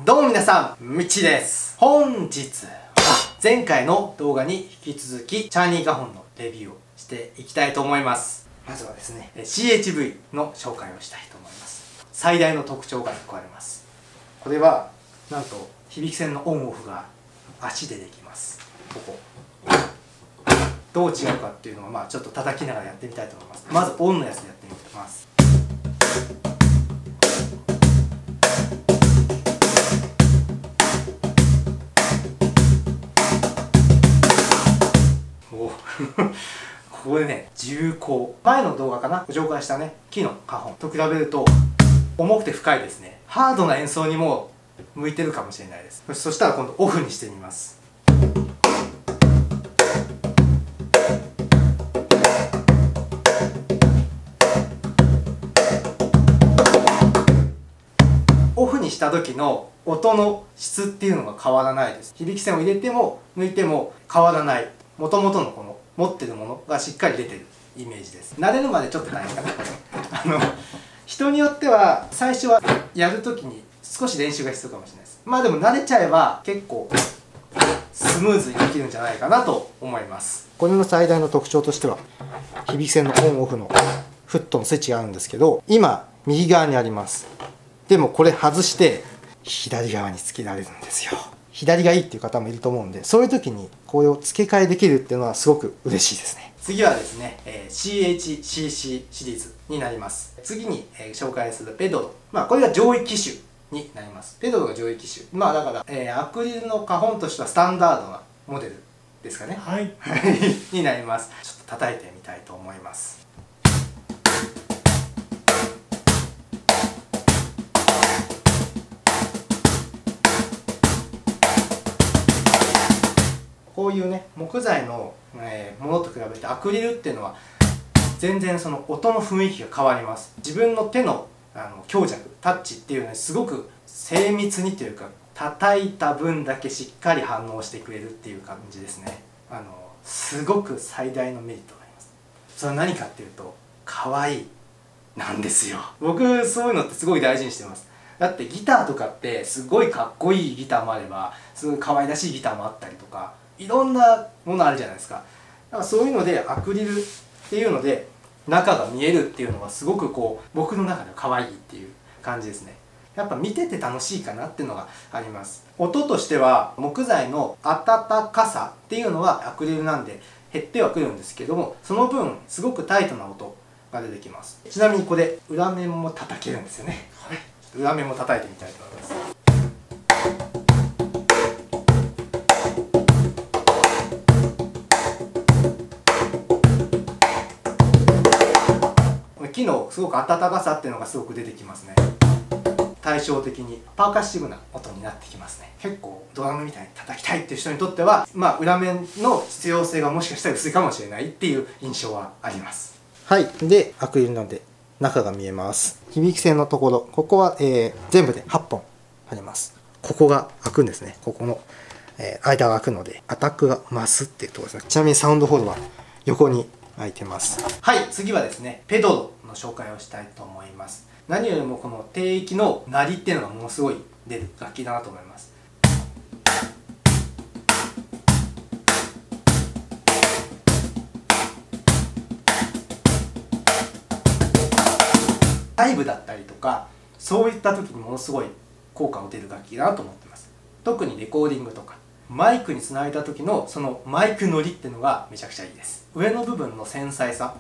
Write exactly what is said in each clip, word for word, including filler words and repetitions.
どうも皆さん、みちです。本日は前回の動画に引き続きチャーニーガホンのレビューをしていきたいと思います。まずはですね シーエイチブイ の紹介をしたいと思います。最大の特徴がいっこあります。これはなんと響き線のオンオフが足でできます。ここどう違うかっていうのはまあちょっと叩きながらやってみたいと思います。まずオンのやつでやってみます。ここでね、重厚。前の動画かなご紹介したね、木の花本と比べると重くて深いですね。ハードな演奏にも向いてるかもしれないです。そしたら今度オフにしてみます。オフにした時の音の質っていうのが変わらないです。響き線を入れても抜いても変わらない。もともとのこの持ってるものがしっかり出てるイメージです。慣れるまでちょっと大変かなあの人によっては最初はやるときに少し練習が必要かもしれないです。まあでも慣れちゃえば結構スムーズにできるんじゃないかなと思います。これの最大の特徴としては響き線のオンオフのフットのスイッチがあるんですけど、今右側にあります。でもこれ外して左側につけられるんですよ。左がいいっていう方もいると思うんで、そういう時にこれを付け替えできるっていうのはすごく嬉しいですね。次はですね、えー、シーエイチシーシー シリーズになります。次に、えー、紹介するペドロ、まあこれが上位機種になります。ペドロが上位機種、まあだから、えー、アクリルの花本としてはスタンダードなモデルですかね。はいになります。ちょっと叩いてみたいと思います。こういうね木材の、えー、ものと比べてアクリルっていうのは全然その音の雰囲気が変わります。自分の手のあの強弱タッチっていうのにすごく精密にというか叩いた分だけしっかり反応してくれるっていう感じですね。あのすごく最大のメリットがあります。それは何かっていうと可愛いなんですよ。僕そういうのってすごい大事にしてます。だってギターとかってすごいかっこいいギターもあればすごい可愛らしいギターもあったりとかいろんなものあるじゃないですか。だからそういうのでアクリルっていうので中が見えるっていうのはすごくこう僕の中では可愛いっていう感じですね。やっぱ見てて楽しいかなっていうのがあります。音としては木材の温かさっていうのはアクリルなんで減ってはくるんですけども、その分すごくタイトな音が出てきます。ちなみにこれ裏面も叩けるんですよね。はい、裏面も叩いてみたいと思います。木のすごく温かさっていうのがすごく出てきますね。対照的にパーカッシブな音になってきますね。結構ドラムみたいに叩きたいっていう人にとってはまあ裏面の必要性がもしかしたら薄いかもしれないっていう印象はあります。はい、でアクリルなので中が見えます。響き線のところここは、えー、全部ではっぽんあります。ここが開くんですね。ここの、えー、間が開くのでアタックが増すっていうところですね。ちなみにサウンドホールは横に開いてます。はい、次はですねペドロの紹介をしたいと思います。何よりもこの低域の鳴りっていうのがものすごい出る楽器だなと思います。ライブだったりとかそういった時にものすごい効果を出る楽器だなと思ってます。特にレコーディングとかマイクにつないだ時のそのマイク乗りっていうのがめちゃくちゃいいです。上の部分の繊細さ、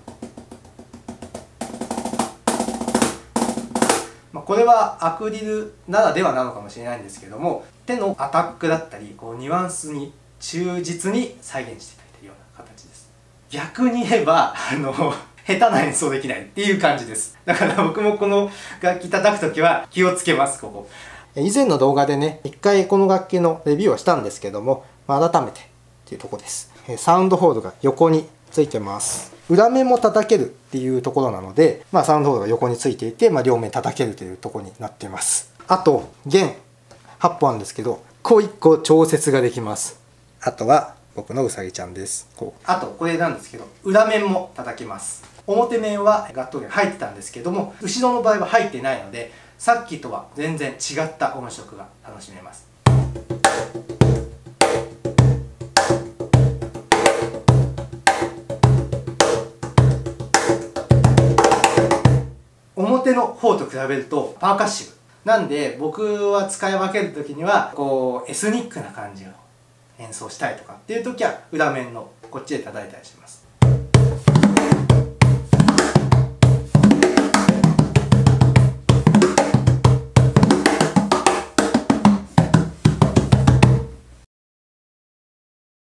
まあこれはアクリルならではなのかもしれないんですけども、手のアタックだったりこうニュアンスに忠実に再現していただいているような形です。逆に言えばあの下手な演奏できないっていう感じです。だから僕もこの楽器叩く時は気をつけます。ここ以前の動画でね一回この楽器のレビューをしたんですけども、まあ、改めてっていうところです。サウンドホールが横についてます。裏面も叩けるっていうところなので、まあ、サウンドホールが横についていて、まあ、両面叩けるというところになっています。あと弦はっぽんあるんですけどこういっこ調節ができます。あとは僕のうさぎちゃんです。こうあとこれなんですけど裏面も叩けます。表面はガット弦入ってたんですけども後ろの場合は入ってないのでさっきとは全然違った音色が楽しめます。表の方と比べるとパーカッシブなんで、僕は使い分ける時にはこうエスニックな感じを演奏したいとかっていう時は裏面のこっちで叩いたりします。